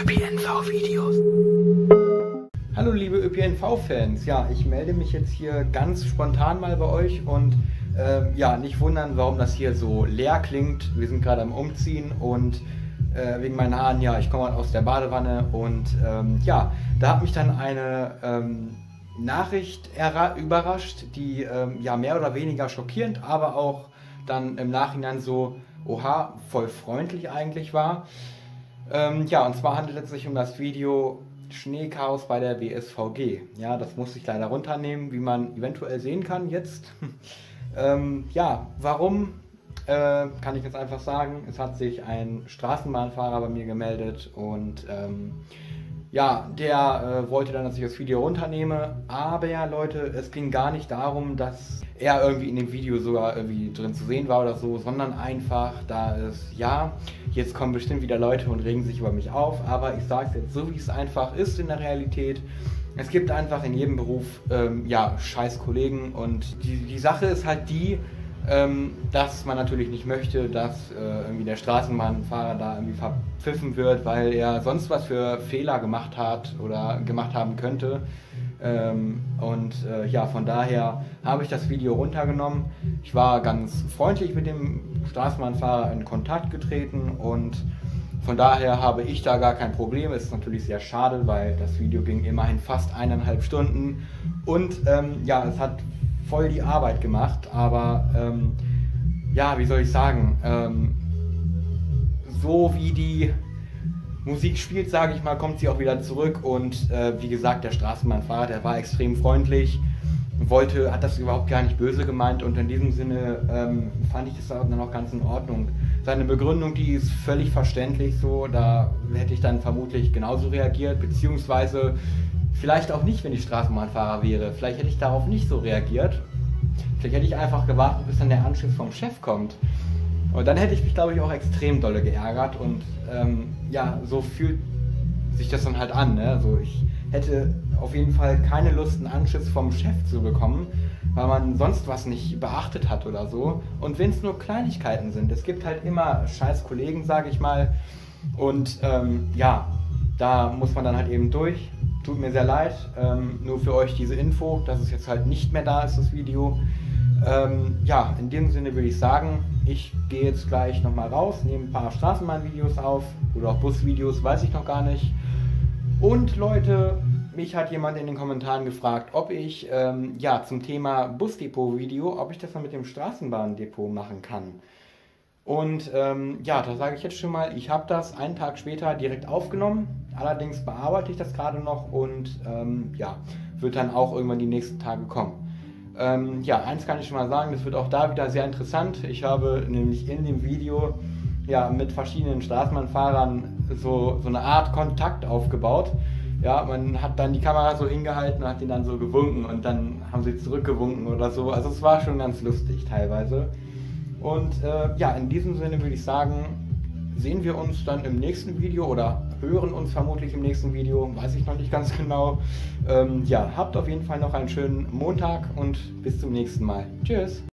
ÖPNV-Videos. Hallo liebe ÖPNV-Fans, ja, ich melde mich jetzt hier ganz spontan mal bei euch und ja, nicht wundern, warum das hier so leer klingt. Wir sind gerade am Umziehen und wegen meinen Haaren, ja, ich komme halt aus der Badewanne und ja, da hat mich dann eine Nachricht überrascht, die ja mehr oder weniger schockierend, aber auch dann im Nachhinein so, oha, voll freundlich eigentlich war. Ja, und zwar handelt es sich um das Video Schneechaos bei der WSVG. Ja, das musste ich leider runternehmen, wie man eventuell sehen kann jetzt. Ja, warum? Kann ich jetzt einfach sagen, es hat sich ein Straßenbahnfahrer bei mir gemeldet und ja, der wollte dann, dass ich das Video runternehme, aber ja Leute, es ging gar nicht darum, dass er irgendwie in dem Video sogar irgendwie drin zu sehen war oder so, sondern einfach, da es, ja, jetzt kommen bestimmt wieder Leute und regen sich über mich auf, aber ich sage es jetzt so, wie es einfach ist in der Realität. Es gibt einfach in jedem Beruf, ja, scheiß Kollegen und die Sache ist halt die, dass man natürlich nicht möchte, dass irgendwie der Straßenbahnfahrer da irgendwie verpfiffen wird, weil er sonst was für Fehler gemacht hat oder gemacht haben könnte. Ja, von daher habe ich das Video runtergenommen. Ich war ganz freundlich mit dem Straßenbahnfahrer in Kontakt getreten und von daher habe ich da gar kein Problem. Es ist natürlich sehr schade, weil das Video ging immerhin fast 1,5 Stunden und ja, es hat voll die Arbeit gemacht, aber ja, wie soll ich sagen, so wie die Musik spielt, sage ich mal, kommt sie auch wieder zurück und wie gesagt, der Straßenbahnfahrer, der war extrem freundlich, hat das überhaupt gar nicht böse gemeint und in diesem Sinne fand ich das dann auch ganz in Ordnung. Seine Begründung, die ist völlig verständlich so, da hätte ich dann vermutlich genauso reagiert, beziehungsweise vielleicht auch nicht, wenn ich Straßenbahnfahrer wäre. Vielleicht hätte ich darauf nicht so reagiert. Vielleicht hätte ich einfach gewartet, bis dann der Anschluss vom Chef kommt. Und dann hätte ich mich, glaube ich, auch extrem dolle geärgert. Und ja, so fühlt sich das dann halt an. Ne? Also ich hätte auf jeden Fall keine Lust, einen Anschluss vom Chef zu bekommen, weil man sonst was nicht beachtet hat oder so. Und wenn es nur Kleinigkeiten sind. Es gibt halt immer scheiß Kollegen, sage ich mal. Und ja, da muss man dann halt eben durch. Tut mir sehr leid, nur für euch diese Info, dass es jetzt halt nicht mehr da ist, das Video. Ja, in dem Sinne würde ich sagen, ich gehe jetzt gleich nochmal raus, nehme ein paar Straßenbahnvideos auf oder auch Busvideos, weiß ich noch gar nicht. Und Leute, mich hat jemand in den Kommentaren gefragt, ob ich ja, zum Thema Busdepot-Video, ob ich das mal mit dem Straßenbahndepot machen kann. Und ja, da sage ich jetzt schon mal, ich habe das einen Tag später direkt aufgenommen, allerdings bearbeite ich das gerade noch und ja, wird dann auch irgendwann die nächsten Tage kommen. Ja, eins kann ich schon mal sagen, das wird auch da wieder sehr interessant. Ich habe nämlich in dem Video ja, mit verschiedenen Straßenbahnfahrern so eine Art Kontakt aufgebaut. Ja, man hat dann die Kamera so hingehalten und hat denen dann so gewunken und dann haben sie zurückgewunken oder so. Also es war schon ganz lustig teilweise. Und ja, in diesem Sinne würde ich sagen, sehen wir uns dann im nächsten Video oder hören uns vermutlich im nächsten Video, weiß ich noch nicht ganz genau. Ja, habt auf jeden Fall noch einen schönen Montag und bis zum nächsten Mal. Tschüss!